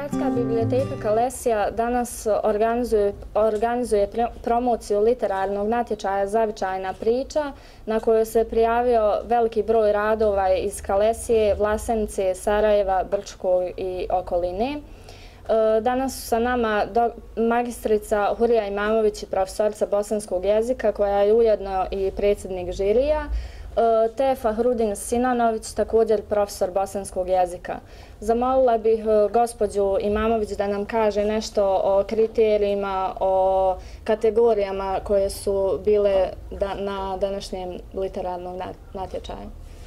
Gradska biblioteka Kalesija danas organizuje promociju literarnog natječaja Zavičajna priča na koju se prijavio veliki broj radova iz Kalesije, Vlasenice, Sarajeva, Brčkog i okoline. Danas su sa nama magistrica Hurija Imamović i profesorica bosanskog jezika koja je ujedno i predsjednik žirija, te Fahrudin Sinanović, također profesor bosanskog jezika. Zamolila bih gospođu Imamović da nam kaže nešto o kriterijima, o kategorijama koje su bile na današnjem literarnom natječaju.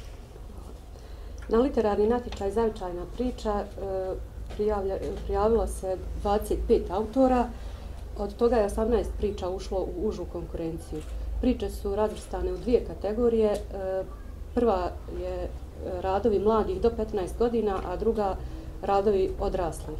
Na literarni natječaj Zavičajna priča prijavilo se 25 autora, od toga je 18 priča ušlo u užu konkurenciju. Priče su razvrstane u dvije kategorije. Prva je radovi mladih do 15 godina, a druga radovi odraslih.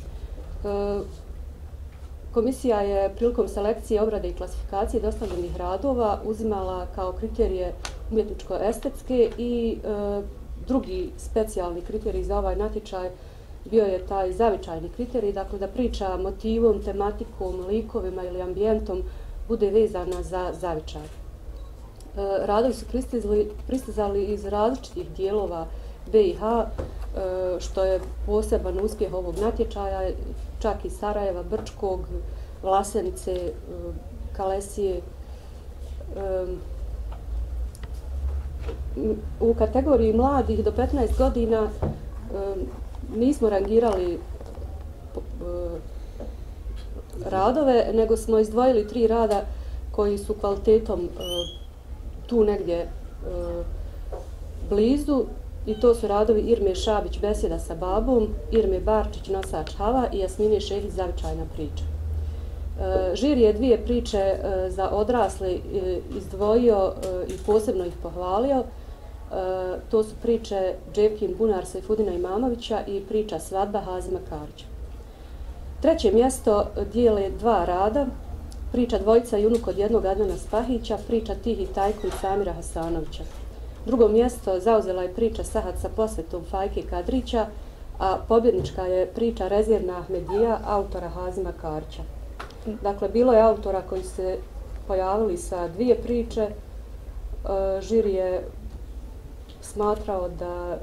Komisija je prilikom selekcije, obrade i klasifikacije dostavljenih radova uzimala kao kriterije umjetničko-estetske i drugi specijalni kriterij za ovaj natječaj bio je taj zavičajni kriterij, dakle da priča motivom, tematikom, likovima ili ambijentom bude vezana za zavičaj. Radovi su pristizali iz različitih dijelova BiH, što je poseban uspjeh ovog natječaja, čak i Sarajeva, Brčkog, Vlasenice, Kalesije. U kategoriji mladih do 15 godina nismo rangirali radove, nego smo izdvojili 3 rada koji su kvalitetom tu negdje blizu, i to su radovi Irme Šabić Besjeda sa babom, Irme Barčić Nosač hava i Jasmine Šehić Zavičajna priča. Žiri je 2 priče za odrasle izdvojio i posebno ih pohvalio. To su priče Džepkin Bunar Sejfudina Imamovića i priča Svadba Hazima Karića. Treće mjesto dijele 2 rada, priča Dvojica i unuk od jednog Adnana Spahića, priča Tihi Tajkun Samira Hasanovića. Drugo mjesto zauzela je priča Sahat sa posvetom Fajke Kadrića, a pobjednička je priča Rezerna Ahmedija autora Hazima Karića. Dakle, bilo je autora koji se pojavili sa 2 priče. Žiri je smatrao da,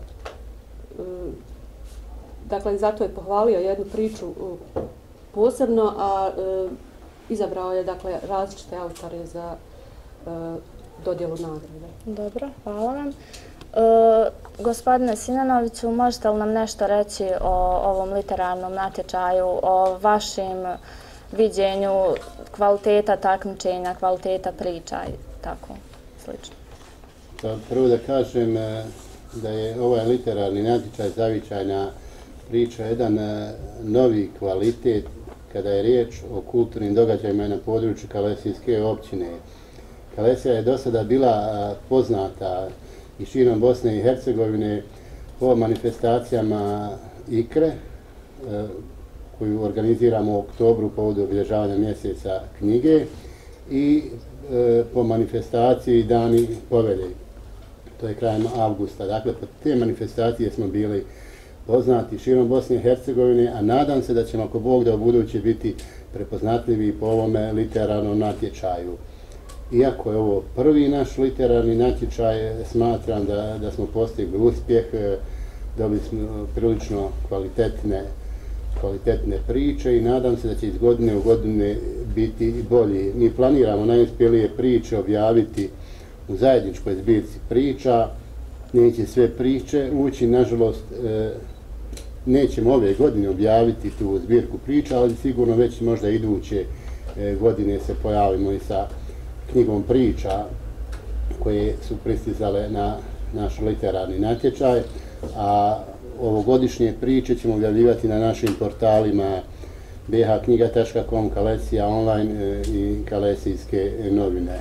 dakle, zato je pohvalio jednu priču posebno, a izabrao je, dakle, različite autore za dodjelu nagrade. Dobro, hvala vam. Gospodine Sinanoviću, možete li nam nešto reći o ovom literarnom natječaju, o vašem viđenju kvaliteta takmičenja, kvaliteta priča i tako slično? Prvo da kažem da je ovaj literarni natječaj Zavičajna priča jedan novi kvalitet kada je riječ o kulturnim događajima na području Kalesijske općine. Kalesija je do sada bila poznata i širom Bosne i Hercegovine po manifestacijama IKRE, koju organiziramo u oktobru povodu obilježavanja mjeseca knjige, i po manifestaciji Dani povelje. To je krajem avgusta. Dakle, po te manifestacije smo bili poznati širom Bosne i Hercegovine, a nadam se da ćemo, ako Bog da, u buduće biti prepoznatljivi po ovome literarnom natječaju. Iako je ovo prvi naš literarni natječaj, smatram da smo postigli uspjeh, dobili smo prilično kvalitetne priče i nadam se da će iz godine u godine biti bolji. Mi planiramo najuspjelije priče objaviti u zajedničkoj zbirci priča. Neće sve priče ući, nažalost, nećemo ove godine objaviti tu zbirku priča, ali sigurno već možda iduće godine se pojavimo i sa knjigom priča koje su pristizale na naš literarni natječaj, a ovogodišnje priče ćemo objavljivati na našim portalima bhknjiga.com, Kalesija online i Kalesijske novine.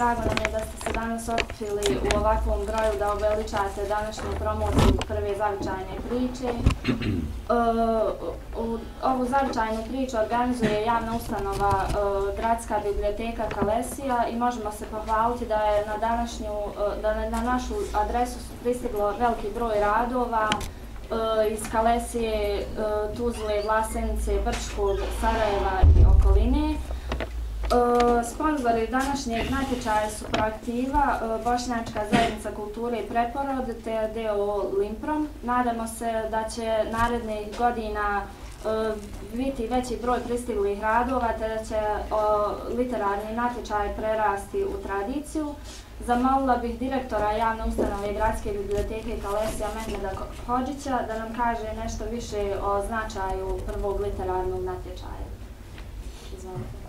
drago nam je da ste se danas okupili u ovakvom broju da uveličate današnju promociju prve zavičajne priče. Ovu zavičajnu priču organizuje javna ustanova Gradska biblioteka Kalesija i možemo se pohvaliti da je na našu adresu pristiglo veliki broj radova iz Kalesije, Tuzle, Vlasenice, Brčkog, Sarajeva i okoline. Sponzori današnjeg natječaja su Proaktiva, Bošnjačka zajednica kulture i preporod te DOO Limprom. Nadamo se da će narednih godina biti veći broj pristiglih radova te da će literarni natječaj prerasti u tradiciju. Zamolila bih direktora javne ustanove Gradske biblioteke Kalesija Mehmeda Hodžića da nam kaže nešto više o značaju prvog literarnog natječaja. Izvolite.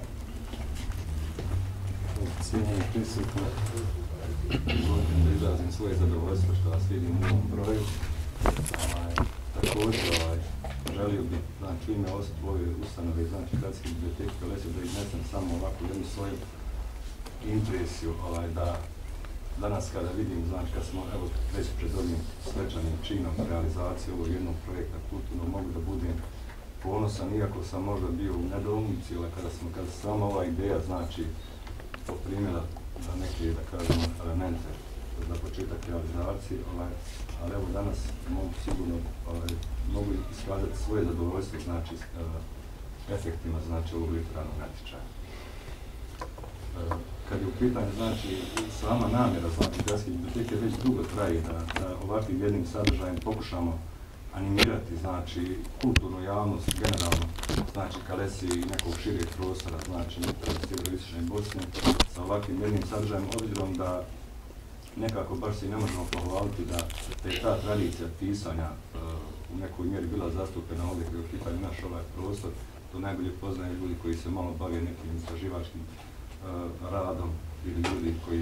Cijenjeni prisutni, želim da izrazim svoje zadovoljstvo što vas vidim u ovom broju. Također želio bih, znači, ime ove ustanove, znači Gradske biblioteke Kalesija, da iznesem samo ovako jednu svoju impresiju, da danas kada vidim, znači kad smo evo već pred ovim svečanim činom realizacije ovog jednog projekta kulturnog, mogu da budem ponosan, iako sam možda bio u nedoumici, ali kada se sama ova ideja, znači, poprimila za neke, da kažemo, elemente za početak realizacije, ali evo danas mogu sigurno mogu iskazati svoje zadovoljstvo, znači, efektima, znači, ovog literarnog natječaja. Kad je u pitanju, znači, sama namjera, znači, Gradske biblioteke već dugo traje da ovakvim jednim sadržajem pokušamo animirati, znači, kulturnu javnost, generalno, znači, Kalesije i nekog šireg prostora, znači, sjeveroistočne Bosne, sa ovakvim jednim sadržajem, obzirom da nekako baš se ne možemo pohvaliti da je ta tradicija pisanja u nekoj mjeri bila zastupena ovdje kada je u pitanju naš ovaj prostor. To najbolje poznaju ljudi koji se malo bave nekim istraživačkim radom ili ljudi koji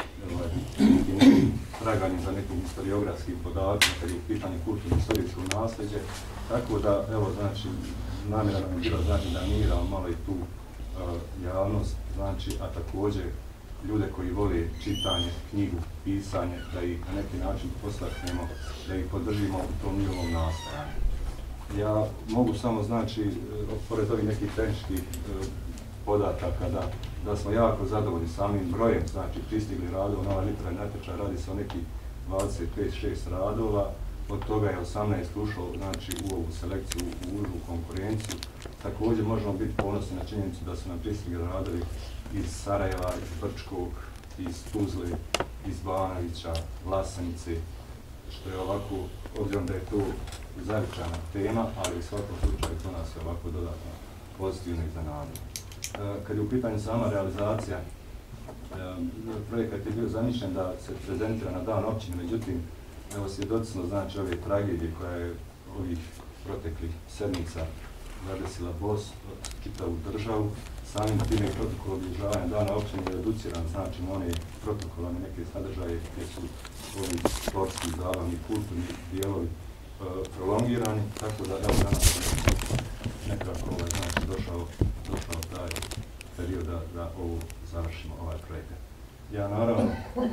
traganjem za nekim historiografskim podacima kad je u pitanju kulturno-istorijskog nasljeđe. Tako da, evo, znači, namjera nam je bila, znači, da animiramo malo i tu javnost, znači, a također ljude koji vole čitanje, knjigu, pisanje, da ih na neki način postaknemo, da ih podržimo u tom njihovom nastajanju. Ja mogu samo, znači, pored ovih nekih tehničkih podataka, da smo jako zadovoljni samim brojem, znači, pristigli radova na ovaj literarni natječaj, radi se o nekih 25-6 radova, od toga je 18 ušlo, znači, u ovu selekciju, u užu konkurenciju. Također možemo biti ponosni na činjenicu da su nam pristigli radovi iz Sarajeva, iz Brčkog, iz Tuzle, iz Banovića, Vlasenice, što je ovako, obzirom da je to zavičajna tema, ali u svakom slučaju to nas je ovako dodatno pozitivno iznenadilo. Kad je u pitanju sama realizacija, projekat je bio zamišljen da se prezentira na dan općine, međutim, evo svjedoci smo, znači, ove tragedije koja je ovih proteklih sedmica zadesila čitavu državu. Samim time protokol obilježavanja dana općine je reduciran, znači, na one protokolane neke sadržaje gdje su ovi sportski, zabavni, kulturni dijelovi prolongirani, tako da, evo, danas nekako, znači, došao taj period da ovo završimo, ovaj projekat. Ja, naravno,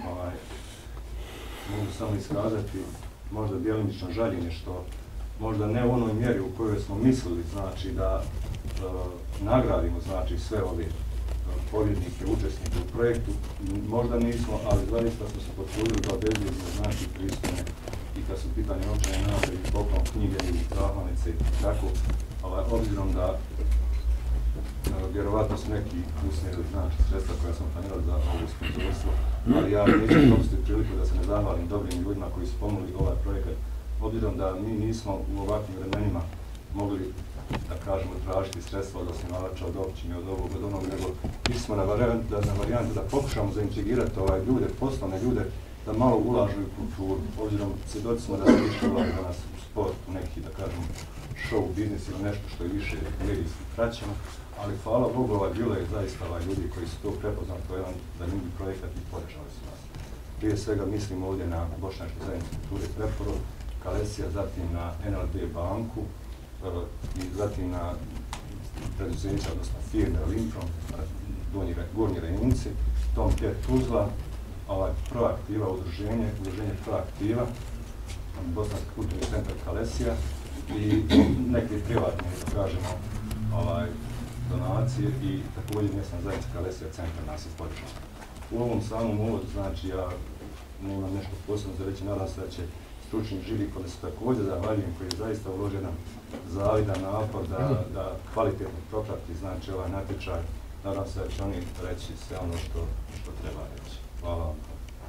mogu samo iskazati možda djelimično žaljenje što možda ne u onoj mjeri u kojoj smo mislili, znači, da nagradimo, znači, sve ove pobjednike, učesnike u projektu, možda nismo, ali zaista smo se potrudili da obezbijedimo, znači, pristojne i kad su pitanje novčane nagrade i poklon knjige i zahvalnice i tako, obzirom da vjerovatno su neki usmjerili, znači, sredstva koja sam planirali za ovo sponzorstvo, ali ja neću propustiti priliku da se ne zahvalim dobrim ljudima koji su pomogli ovaj projekat, obzirom da mi nismo u ovakvim vremenima mogli, da kažemo, tražiti sredstva od osnivača, od općine, od ovog, od onog, nego išli smo na varijantu da pokušamo zaintrigirati ljude, poslovne ljude, da malo ulažu u kulturu, obzirom svjedoci smo da se više ulaže danas u sport, u neki, da kažemo, show biznis ili nešto što je više medijski praćeno, ali hvala Bogu, bilo je zaista ljudi koji su to prepoznali, to je jedan zanimljiv projekat i podržali su nas. Prije svega mislim ovdje na Bošnjačku zajednicu kulture i preporod, Kalesija, zatim na NLB banku i zatim na preduzeća, odnosno firme Limprom, Gornji Rejnici, Tom Care Tuzla, Proaktiva, udruženje Proaktiva, Bosanski kulturni centar Kalesija i neke privatne, da kažemo, donacije i također mjesna zajednica Kalesija centar nas je podržala. U ovom samom uvodu, znači, ja nemam nešto posebno za reći, nadam se da će stručni žiri koji se također zahvaljujem, koji je zaista uložio jedan zavidan napor da kvalitetno proprati, znači, ovaj natječaj. Nadam se da će oni reći sve ono što treba reći. Hvala vam.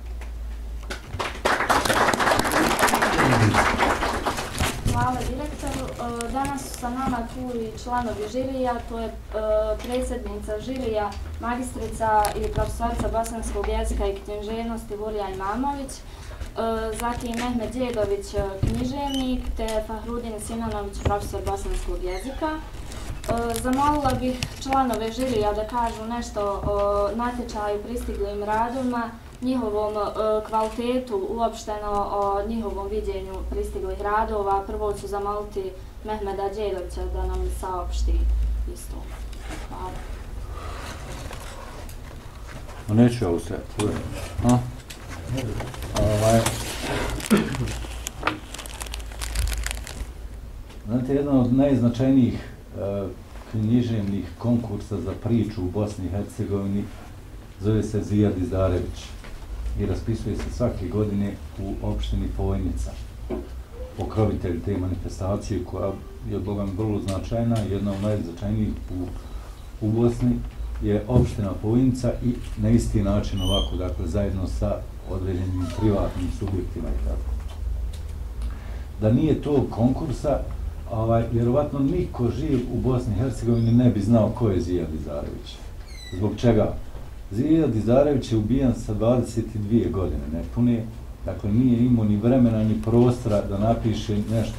Hvala direktoru. Danas su sa nama tu i članovi žirija, to je predsjednica žirija, magistrica i profesorica bosanskog jezika i književnosti Vulja Imamović, zatim Mehmed Djedović, književnik, te Fahrudin Sinonović, profesor bosanskog jezika. Zamolila bih članove žirija da kažu nešto o natječaju, pristiglim radovima, njihovom kvalitetu, uopšteno o njihovom viđenju pristiglih radova. Prvo ću zamoliti Mehmeda Djedovića da nam saopšti isto. Hvala. Neću ja u sve. Znate, jedan od najznačajnijih književnih konkursa za priču u Bosni i Hercegovini zove se Zijad Izdarević i raspisuje se svake godine u opštini Fojnica. Pokrovitelj te manifestacije, koja je od Boga vrlo značajna, jedna od najznačajnijih u Bosni, je opština Fojnica i na isti način ovako, dakle, zajedno sa određenim privatnim subjektima i tako. Da nije tog konkursa, vjerovatno niko živ u Bosni i Hercegovini ne bi znao ko je Zijad Izdarević. Zbog čega? Zijad Izdarević je ubijan sa 22 godine nepune, dakle nije imao ni vremena ni prostora da napiše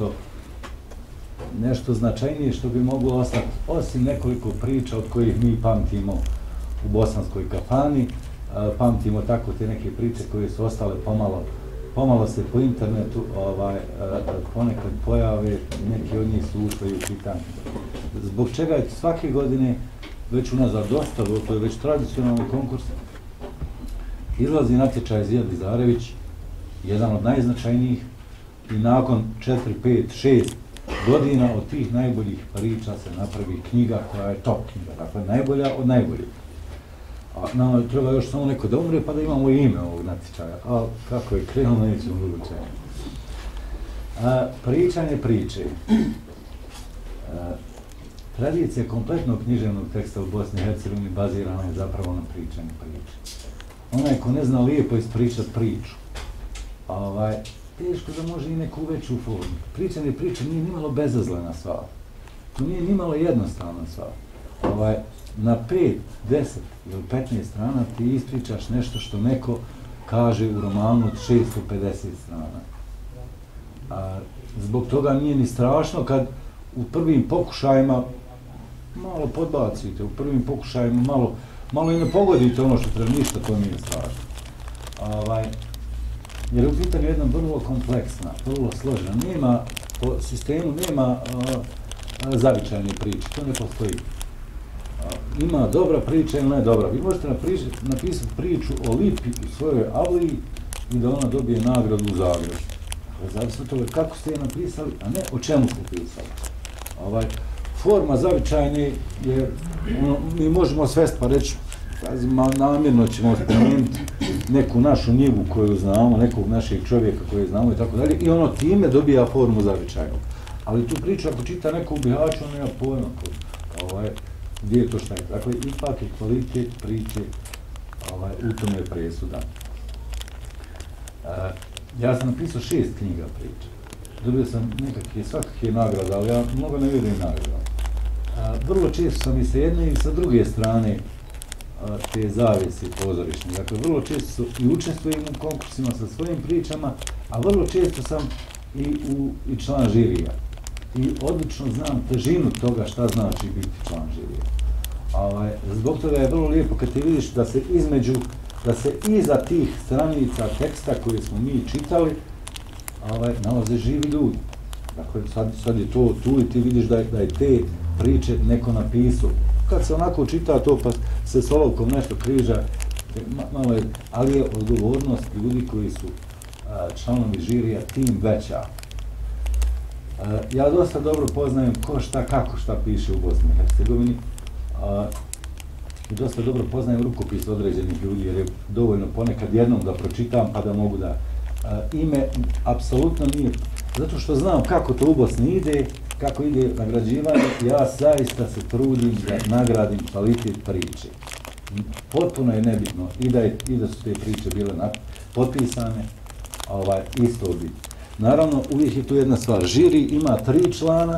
nešto značajnije što bi moglo ostati, osim nekoliko priča od kojih mi pamtimo u bosanskoj kafani, pamtimo tako te neke priče koje su ostale pomalo se po internetu ponekad pojave, neki od njih su ušli u čitanje. Zbog čega je svake godine, već unazad dosta, to je već tradicionalni konkurs, izlazi natječaj Zijad Izdarević, jedan od najznačajnijih, i nakon 4, 5, 6 godina od tih najboljih priča se napravi knjiga koja je top knjiga, dakle najbolja od najboljih. Nama treba još samo neko da umre pa da imamo ime ovog natječaja, a kako je krenulo nećemo drugo čega. Pričanje priče. Tradicija kompletnog književnog teksta u Bosni i Hercegovini bazirana je zapravo na pričanju priče. Onaj ko ne zna lijepo ispričati priču, teško da može i neku veću formu. Pričanje priče nije nimalo bezazlena stvar. To nije nimalo jednostavna stvar. Na 5, 10 ili 15 strana ti ispričaš nešto što neko kaže u romanu od 650 strana. Zbog toga nije ni strašno kad u prvim pokušajima malo podbacite, u prvim pokušajima malo i ne pogodite ono što treba, ništa, to nije strašno. Jer u pitanju je jedna vrlo kompleksna, vrlo složena. Po sistemu nema zavičajne priče, to ne postoji. Ima dobra priča ili ne dobra. Vi možete napisati priču o lipi u svojoj avliji i da ona dobije nagradu u Zagrebu. Zavisno od toga kako ste je napisali, a ne o čemu ste pisali. Forma zavičajne je, mi možemo svesti pa reći, namjerno ćemo spomenuti neku našu njivu koju znamo, nekog našeg čovjeka koju znamo i tako dalje, i ono time dobija formu zavičajnog. Ali tu priču ako čita neko u Bihaću, on nema pojma gdje je to šta je. Dakle, ipak je kvalitet priče u tome presudan. Ja sam napisao 6 knjiga priča. Dobio sam svakakve nagrade, ali ja mnogo ne vidim nagrada. Vrlo često sam i sa jedne i sa druge strane te zavisi pozorišne. Dakle, vrlo često i učestvujem u konkursima sa svojim pričama, a vrlo često sam i član žirija. I odlično znam težinu toga šta znači biti član žirija. Zbog toga je vrlo lijepo kad ti vidiš da se iza tih stranica teksta koje smo mi čitali nalaze živi ljudi. Dakle, sad je to tu i ti vidiš da je te priče neko napisao. Kad se onako čita to pa se s olovkom nešto križa, malo je, ali je odgovornost ljudi koji su članovi žirija tim veća. Ja dosta dobro poznajem ko šta, kako šta piše u Bosni i Hercegovini i dosta dobro poznajem rukopis određenih ljudi jer je dovoljno ponekad jednom da pročitam pa da mogu da ime apsolutno nije, zato što znam kako to u Bosni ide, kako ide nagrađivanje, ja zaista se trudim da nagradim kvalitet priče. Potpuno je nebitno i da su te priče bile potpisane, isto bi. Naravno, uvijek je tu jedna stvar, žiri ima 3 člana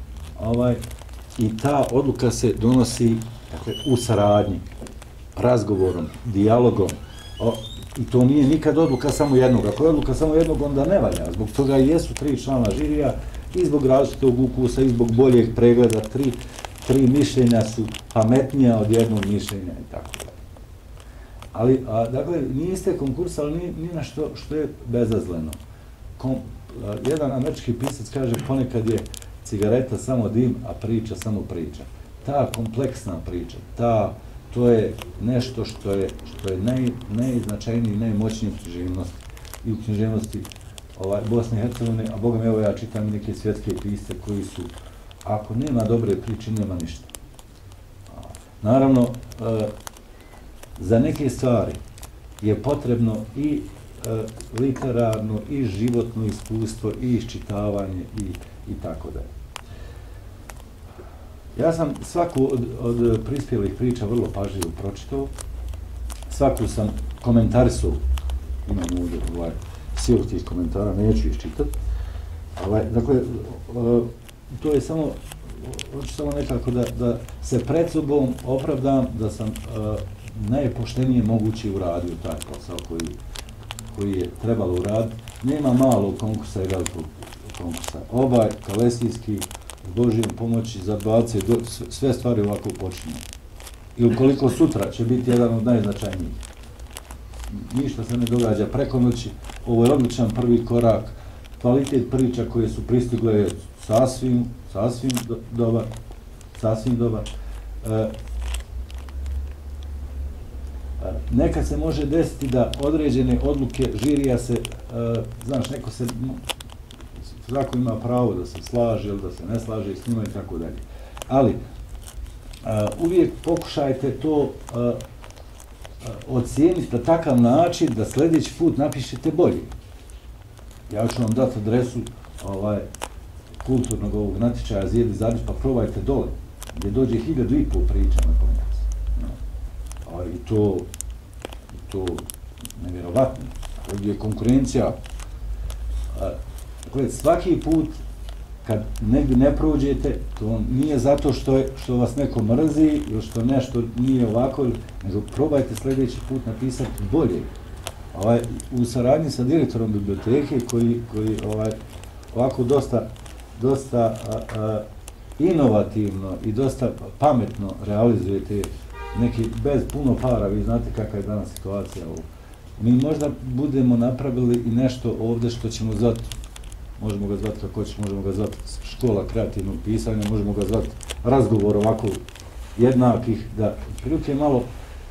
i ta odluka se donosi u saradnji, razgovorom, dijalogom. I to nije nikad odluka samo jednog. Ako je odluka samo jednog, onda ne valja. Zbog toga i jesu 3 člana žirija i zbog različitog ukusa i zbog boljeg pregleda. 3 mišljenja su pametnija od jednog mišljenja i tako da. Ali, dakle, nije iste konkurs, ali nije na što je bezazleno. Jedan američki pisac kaže ponekad je cigareta samo dim, a priča samo priča. Ta kompleksna priča, to je nešto što je najznačajnije i najmoćnije u književnosti Bosne i Hercegovine, a Boga mi evo ja čitam i neke svjetske pisce koji su, ako nema dobre priče, nema ništa. Naravno, za neke stvari je potrebno i literarno, i životno iskustvo, i iščitavanje, i tako dalje. Ja sam svaku od prispjelih priča vrlo pažljivo pročitao, svaku sam komentarisao, imam ovdje silu tih komentara, neću iščitati. Dakle, to je samo, hoću samo nekako da se pred sobom opravdam da sam najpoštenije moguće uradio taj posao koji je trebalo uraditi. Nema malog konkursa i velikog konkursa. Ovaj kalesijski s Božijom pomoći za 20, sve stvari ovako počinju. I ukoliko sutra će biti jedan od najznačajnijih. Ništa se ne događa preko noći, ovo je odličan prvi korak, kvalitet priča koje su pristigle je sasvim dobar. Nekad se može desiti da određene odluke žirija se, znaš, neko se, svako ima pravo da se slaže ili da se ne slaže s njima i tako dalje. Ali, uvijek pokušajte to ocijeniti na takav način da sljedeći put napišete bolje. Ja ću vam dati adresu kulturnog ovog natječaja Zijedi Zadić, pa probajte dole, gdje dođe 1500 priča na konec. I to nevjerovatno. Ovdje je konkurencija. Svaki put kad negdje ne prođete, to nije zato što vas neko mrzi ili što nešto nije ovako, nego probajte sljedeći put napisati bolje. U saradnji sa direktorom biblioteke koji ovako dosta inovativno i dosta pametno realizujete neki bez puno para, vi znate kakva je danas situacija ovo. Mi možda budemo napravili i nešto ovdje što ćemo zvati, možemo ga zvati kako ćemo, možemo ga zvati škola kreativnog pisanja, možemo ga zvati razgovor ovako jednakih, da prilike malo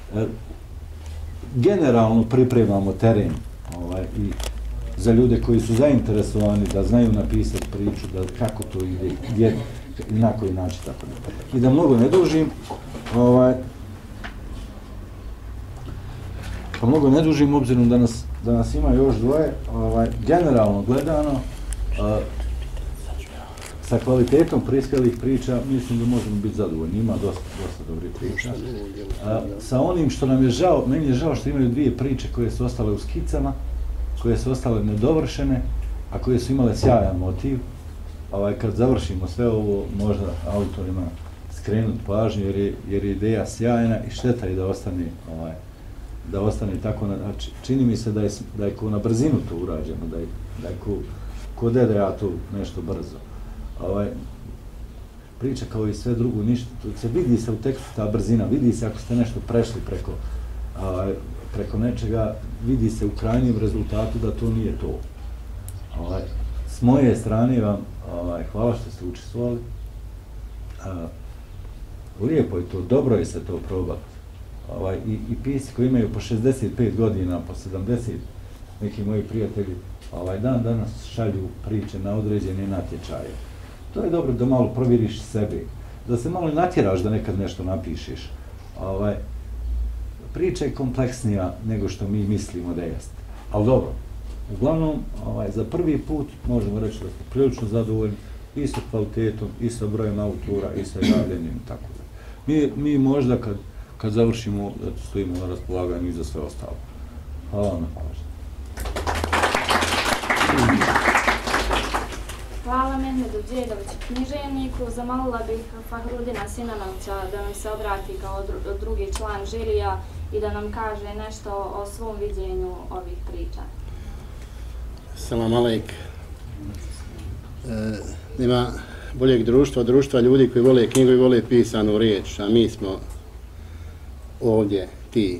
generalno pripremamo teren i za ljude koji su zainteresovani da znaju napisati priču, da kako to ide, gdje i na koji način tako ne. I da mnogo ne dužim, obzirom da nas ima još dvoje, generalno gledano, sa kvalitetom prispjelih priča, mislim da možemo biti zadovoljni, ima dosta dobrih priča. Sa onim što nam je žao, meni je žao što imaju 2 priče koje su ostale u skicama, koje su ostale nedovršene, a koje su imale sjajan motiv. Kad završimo sve ovo, možda autorima skrenuti pažnju, jer je ideja sjajna i šteta je da ostane tako. Čini mi se da je ko na brzinu to urađeno, da je ko DDA to nešto brzo. Priča kao i sve drugo, ništa, vidi se u tekstu ta brzina, vidi se ako ste nešto prešli preko nečega, vidi se u krajnjem rezultatu da to nije to. S moje strane vam hvala što ste učestvovali. lijepo je to, dobro je se to probati. I pisci koji imaju po 65 godina, po 70, neki moji prijatelji, danas šalju priče na određene natječaje. To je dobro da malo provjeriš sebe, da se malo natjeraš da nekad nešto napišeš. Priča je kompleksnija nego što mi mislimo da jeste. Ali dobro, uglavnom, za prvi put možemo reći da smo prilično zadovoljni i sa kvalitetom, i sa brojem autora, i sa javljanjem i tako da. Mi možda kad završimo, stojimo na raspolaganju i za sve ostalo. Hvala vam na pažnju. Hvala Mehmedu Đedoviću, književniku. Zamolila bih Fahrudina Sinanovća da nam se obrati kao drugi član žirija i da nam kaže nešto o svom viđenju ovih priča. Salam alejk. Nema boljeg društva ljudi koji vole knjigu i vole pisanu riječ, a mi smo ovdje ti.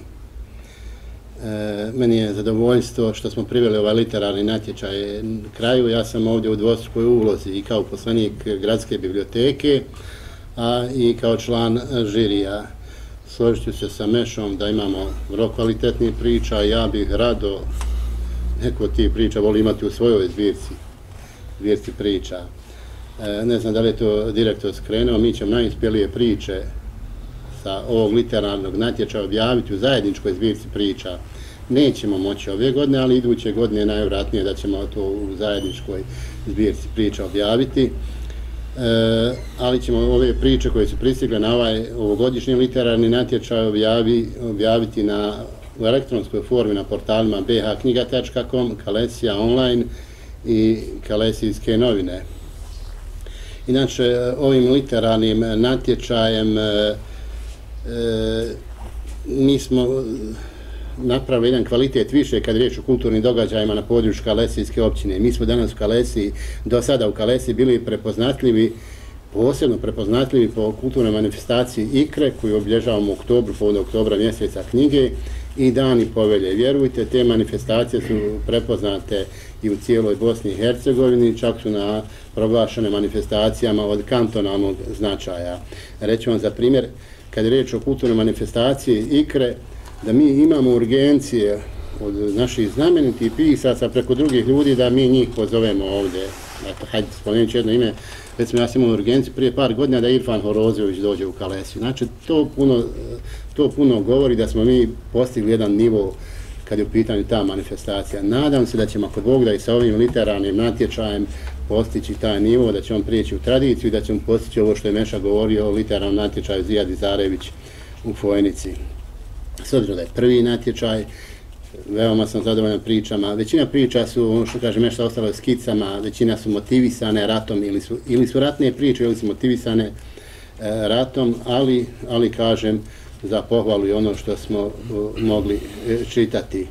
Meni je zadovoljstvo što smo priveli ovaj literarni natječaj kraju. Ja sam ovdje u dvostrukoj ulozi i kao poslanik gradske biblioteke, a i kao član žirija. Složit ću se sa Mešom da imamo vrlo kvalitetnih priča. Ja bih rado neko od tih priča voli imati u svojoj zbirci priča. Ne znam da li je to direktor skrenuo, mi ćemo najuspjelije priče sa ovog literarnog natječaja objaviti u zajedničkoj zbirci priča. Nećemo moći ove godine, ali iduće godine najvjerojatnije da ćemo to u zajedničkoj zbirci priča objaviti. Ali ćemo ove priče koje su pristigle na ovogodišnji literarni natječaj objaviti u elektronskoj formi na portalima bhknjiga.com, Kalesija online i Kalesijske novine. Inače, ovim literarnim natječajem mi smo napravili jedan kvalitet više kad je riječ o kulturnim događajima na području Kalesijske općine. Mi smo danas u Kalesiji, do sada u Kalesiji bili prepoznatljivi, posebno prepoznatljivi po kulturnoj manifestaciji Ikre koju obilježavamo u oktobru, povodom oktobra mjeseca knjige i Dani povelje. Vjerujte, te manifestacije su prepoznate i u cijeloj Bosni i Hercegovini, čak su proglašene manifestacijama od kantonalnog značaja. Reći vam za primjer, kad je riječ o kulturnoj manifestaciji Ikre, da mi imamo urgencije od naših znamenitih pisaca preko drugih ljudi da mi njih pozovemo ovdje. Eto, hajde, spomenut ću jedno ime, recimo ja sam imao urgenciju prije par godina da Irfan Horozović dođe u Kalesiju. Znači, to puno govori da smo mi postigli jedan nivo kad je u pitanju ta manifestacija. Nadam se da ćemo kod Bog da i sa ovim literarnim natječajem postići taj nivo, da ćemo prijeći u tradiciju i da ćemo postići ovo što je Meša govorio o literarnom natječaju Zijad Izarević u Fojnici. S obzirom da je prvi natječaj, veoma sam zadovoljan pričama. Većina priča su, ono što kaže Meša, ostalo skicama, većina su motivisane ratom ili su ratne priče ili su motivisane ratom, ali kažem za pohvalu i ono što smo mogli čitati.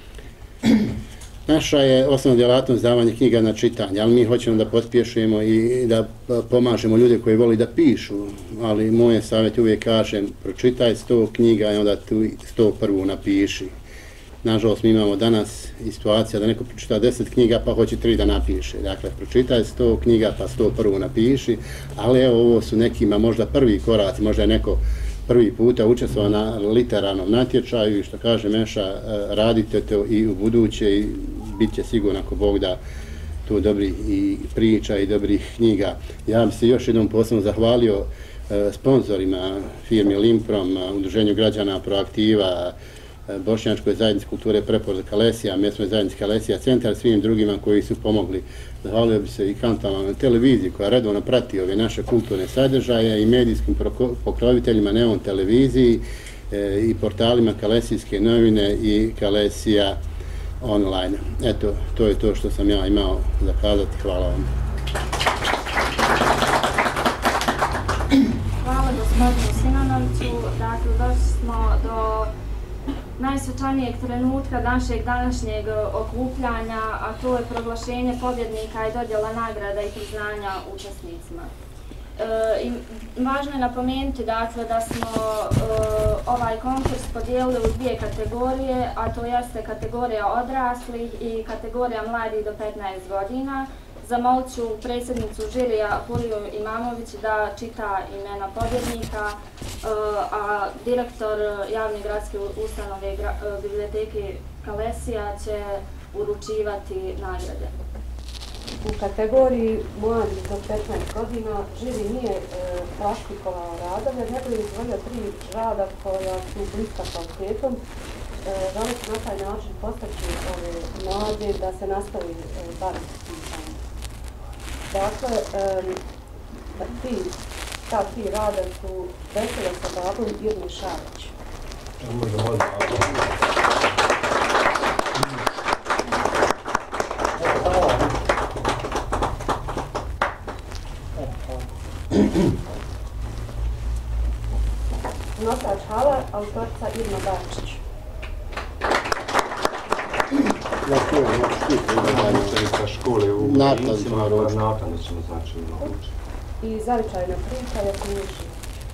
Naša je osnovna djelatnost davanje knjiga na čitanje, ali mi hoćemo da pospješujemo i da pomažemo ljude koji voli da pišu, ali moje savjet uvijek kažem, pročitaj 100 knjiga i onda tu 101. napiši. Nažalost, mi imamo danas i situacija da neko pročita 10 knjiga pa hoće 3 da napiše. Dakle, pročitaj 100 knjiga pa 101. napiši, ali evo ovo su nekima možda prvi koraci, možda je neko prvi puta učestvovao na literarnom natječaju i što kaže Meša, radite to i u buduće i bit će sigurno ako Bog da tu dobri i priča i dobrih knjiga. Ja bih se još jednom posebno zahvalio sponzorima firmi Limprom, Udruženju građana Proaktiva, Bošnjačkoj zajednici kulture Preporod Kalesija, mjesnoj zajednici Kalesija centar, svim drugima koji su pomogli. Zahvalio bi se i kantonalnoj televiziji koja redovno prati ove naše kulturne sadržaje i medijskim pokroviteljima Neon televiziji i portalima Kalesijske novine i Kalesija online. Eto, to je to što sam ja imao za kazati. Hvala vam. Hvala gospodinu Simonoviću. Dakle, došli smo do najsvečanijeg trenutka našeg današnjeg okupljanja, a to je proglašenje pobjednika i dodjela nagrada i priznanja učesnicima. Važno je napomenuti dakle, da smo ovaj konkurs podijelili u 2 kategorije, a to jeste kategorija odraslih i kategorija mladih do 15 godina. Zamolit ću predsjednicu žirija Huliju Imamović da čita imena pobjednika, a direktor javne gradske ustanove biblioteke Kalesija će uručivati nagrade. U kategoriji mladih do 15 godina žiri nije klasifikovao radove, nego je izdvojio 3 rada koja su bliska kvalitetom. Želeći na taj način postaći ove mlade da se nastavi baviti pisanjem. Dakle, ta 3 rada su Beseda sa babom Irme Šabić. Nosač Hava, autorica Irma Barčić. Učenica škole u Vinicima, nakladnicima, znači nauči. I zavičajna priča Jasminiši.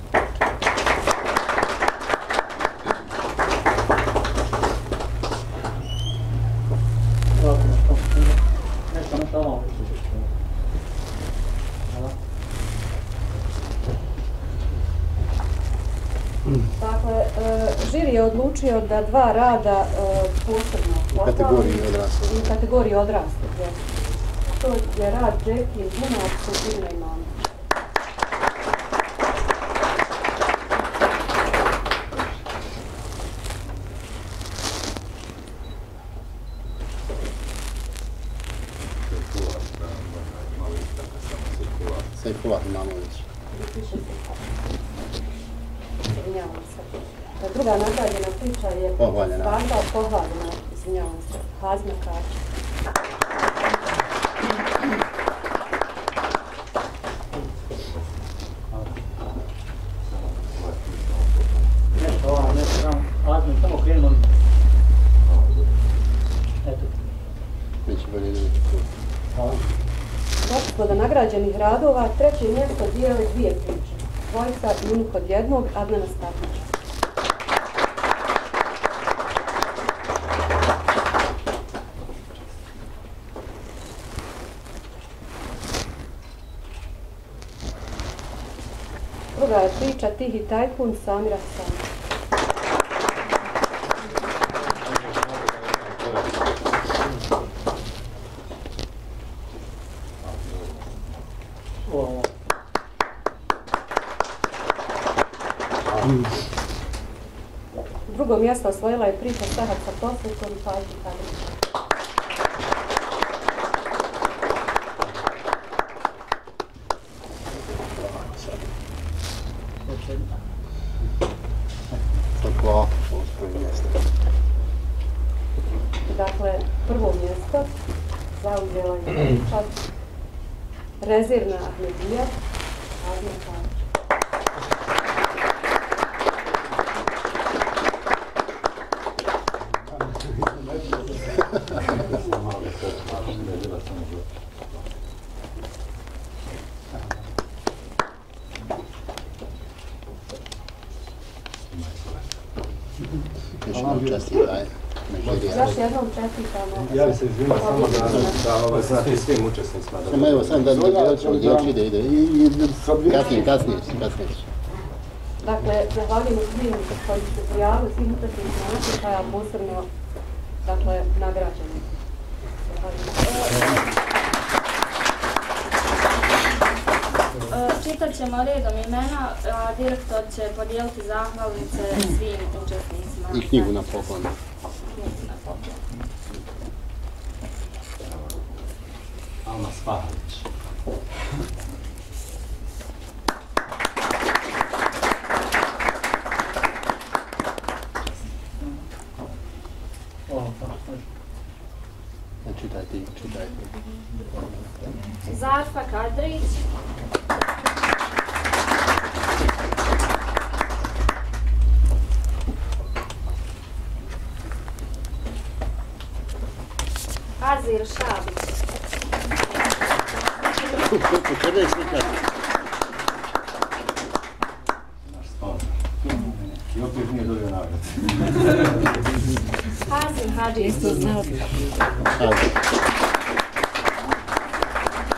Dakle, žiri je odlučio da 2 rada posebno kategoriji odraslih. U kategoriji odraslih, ja. To je rad Džeki Dunac u Irme Imamović. Sejfullah Imamović. Druga nagrađena priča je pohvaljena, izvinjavam se, Hazma Kačić. Samo krenemo. Eto. Neće bolje vidjeti. Došli smo do nagrađenih radova, 3. mjesto dijele 2 priče. Dvojica i unik od jednog, Adnana Statića. Druga je priča Tihi tajkun Samira Hasana. Drugo mjesto osvojila je priča Sahat sa posvetom Fajti Kadrića. Dakle, prvo mjesto zauzela je priča Rezirna Ahmedija, Hazma Kačić. Još jednom čestitaj. Još jednom čestitamo. Ja bi se izvinio samo da znači svim učesnicima. Samo evo, sam da još ide. Kasnije. Dakle, zahvaljujemo svim koji su se prijavili, svim učesnicima natječaja, posebno, dakle, nagrađeni. Čitat ćemo redom imena, a direktor će podijeliti zahvalnice svim učesnicima. I knjigu na poklon. Alma Spahalić. Čitaj. Zarfa Kadrić. Azir Šabić. Počekaj slikati. Naš sponsor. I opet nije dobio nagradu. Hazim Hadži.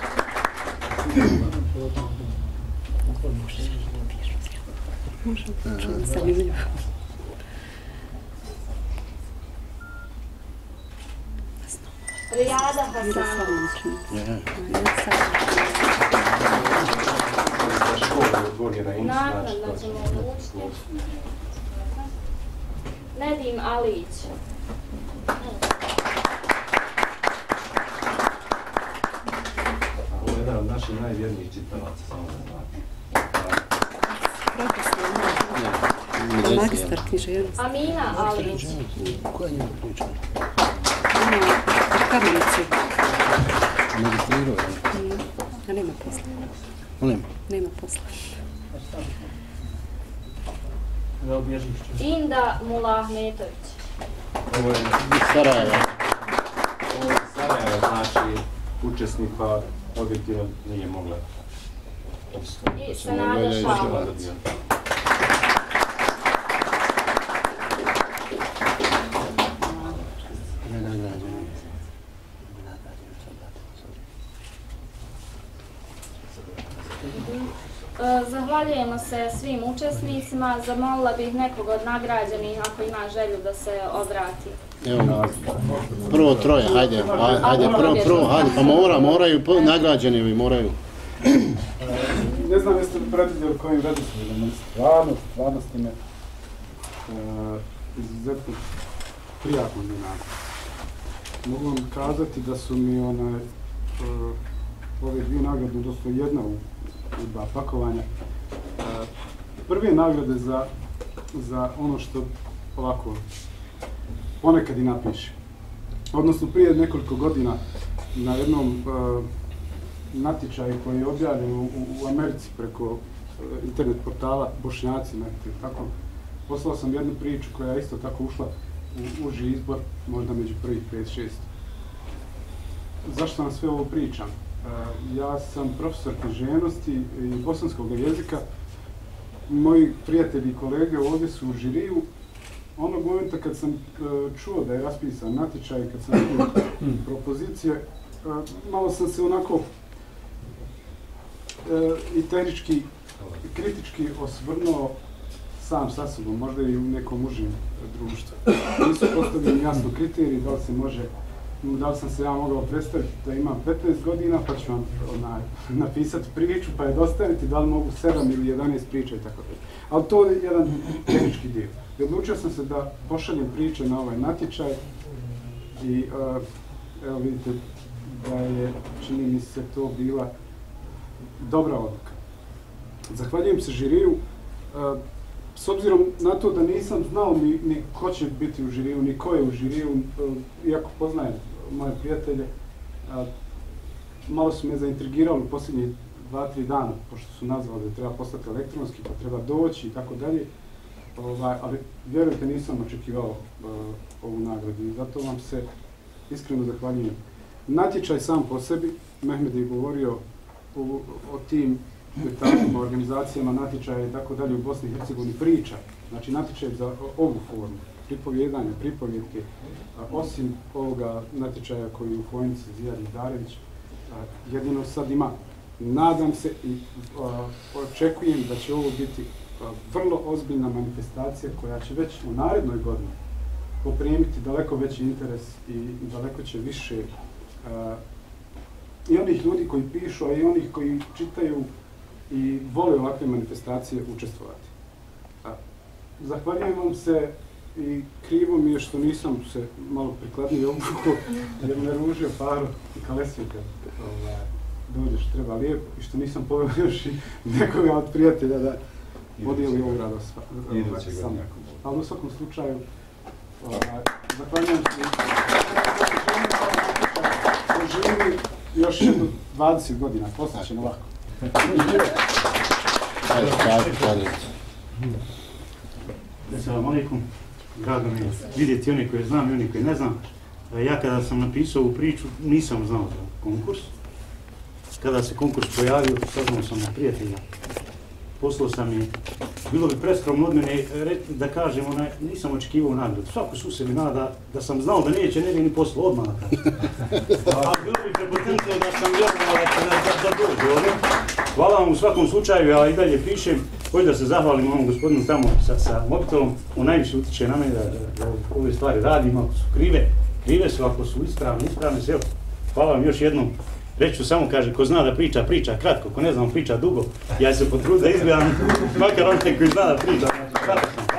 Rijada Hasanović. Naknadno ćemo odlučiti. Nedim Alić. Ovo je jedan od naših najvjernijih čitalaca, samo da znate. Magistar književnosti. Amina Alić. Koja je njega priča? U Kamenici. Magistrirao je? A nema posla. Molim? Nema posla. Inda Mulahmetović. Ovo je Sarajeva. Sarajeva, znači učesnik pa objektivno nije mogla. I Senada Šalović. Zahvaljujemo se svim učesnicima. Zamolila bih nekog od nagrađenih ako ima želju da se obrati. Evo, prvo troje, hajde, prvo, hajde, pa moraju, nagrađeni moraju. Ne znam jeste li pratili kojim redoslijedom, stvarno ste me izuzetno prijatno znate. Mogu vam kazati da su mi ove dvije nagrade, odnosno jedna u dva pakovanja, prve nagrade za ono što ovako ponekad i napiše. Odnosno prije nekoliko godina na jednom natječaju koji je objavljen u Americi preko internet portala Bošnjaci, tako, poslao sam jednu priču koja je isto tako ušla u uži izbor, možda među prvih 5-6. Zašto vam sve ovo pričam? Ja sam profesor književnosti i bosanskog jezika. Moji prijatelji i kolege ovdje su u žiriju. Onog momenta kad sam čuo da je raspisan natječaj, kad sam vidio propozicije, malo sam se onako i tehnički i kritički osvrnuo sam sa sobom, možda i u nekom užim društvu. Nisu postavljeni jasno kriteriji da li sam se ja mogao predstaviti da imam 15 godina pa ću vam napisati priču pa je dostaviti, da li mogu 7 ili 11 priča i tako da. Ali to je jedan tehnički dio. I odlučio sam se da pošaljem priče na ovaj natječaj i evo vidite da je, čini mi se, to bila dobra odluka. Zahvaljujem se žiriju. S obzirom na to da nisam znao ni ko će biti u žiriju, ni ko je u žiriju, iako poznajem moje prijatelje, malo su me zaintrigirali u posljednjih 2-3 dana, pošto su nazvali da treba poslati elektronski, pa treba doći i tako dalje. Ali vjerujte, nisam očekivao ovu nagradu i zato vam se iskreno zahvaljujem. Natječaj sam po sebi, Mehmed je govorio o tim detaljima, organizacijama natječaja i tako dalje u Bosni i Hercegovini priča. Znači natječaj za ovu formu, pripovjedanja, pripovjetke, osim ovoga natječaja koji je u Fojnici Zijad Darević, jedino sad ima. Nadam se i očekujem da će ovo biti vrlo ozbiljna manifestacija koja će već u narednoj godini poprimiti daleko veći interes i daleko će više i onih ljudi koji pišu, a i onih koji čitaju i vole ovakve manifestacije učestvovati. Zahvaljujem vam se i krivo mi je što nisam se malo prikladnije obukao jer me ružio Faro i Kalesiju kad dođeš treba lijepo i što nisam poveo još i nekoga od prijatelja da podijeli ovu radost sa mnom. Ali u svakom slučaju zahvaljujem se da živi još jedno 20 godina, poslije ćemo lako. Assalamu alaikum. Drago mi je vidjeti oni koji znam i oni koji ne znam. Ja kada sam napisao ovu priču nisam znao za konkurs. Kada se konkurs pojavio, saznao sam na prijatelja. Poslao sam i bilo bi preskromno od mene da kažem, nisam očekivao nagradu. Svako sused mi nada da sam znao da neće, ne bi ni poslao odmah na kažem. A bilo bi prepotentno da sam vjerovao da dođe ovdje. Hvala vam u svakom slučaju, ja i dalje pišem. Hoću da se zahvalim ovom gospodinu tamo sa mobitelom. On najviše utiče na mene da ove stvari radim, ako su krive su, ako su ispravne sve. Hvala vam još jednom. Reću samo, kaže, ko zna da priča, priča kratko, ko ne znam, priča dugo. Ja se potrudim da izgledam, makar onaj koji zna da priča.